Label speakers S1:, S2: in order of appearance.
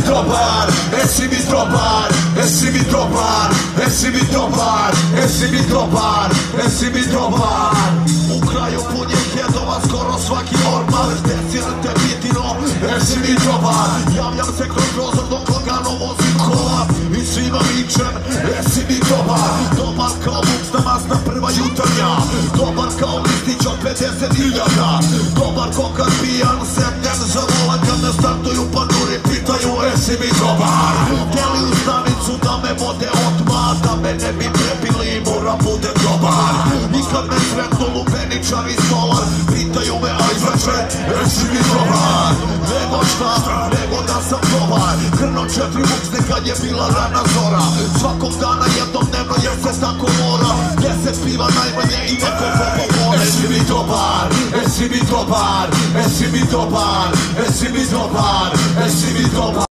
S1: dobar, jesi mi dobar, jesi mi dobar, jesi mi dobar, jesi mi dobar, jesi mi dobar. U kraju punje hedova skoro svaki ormar, desirate bitino, jesi mi dobar. Javljam se kroz prozor dok lagano vozim kola i svima vičem, jesi mi dobar. Dobar kao buksna masna prva jutarnja, dobar kao listić od 50.000, dobar ko kad pijan sednem za volan kad ne startuju panduri pitaju jesi mi dobar. Htjeli u stanicu da me vode odmah, da me ne bi prebili moram budem dobar. I kad me sretnu lupeničar i stolar pitaju me aj veče jesi mi dobar. Nego šta, nego da sam dobar. Krno 4 buksne kad je bila rana zora, svakog dana jednom dnevno jer se tako mora. 10 piva najmanje i neko popomore. Jesi mi dobar, jesi mi dobar, jesi mi dobar, jesi mi dobar, jesi mi dobar.